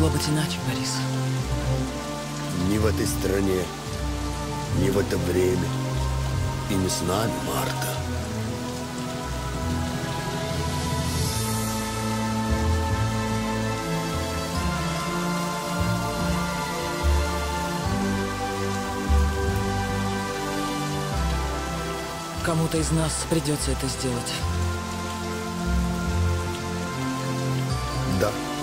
могло быть иначе, Борис. Ни в этой стране, ни в это время. И не с нами, Марта. Кому-то из нас придется это сделать. Да.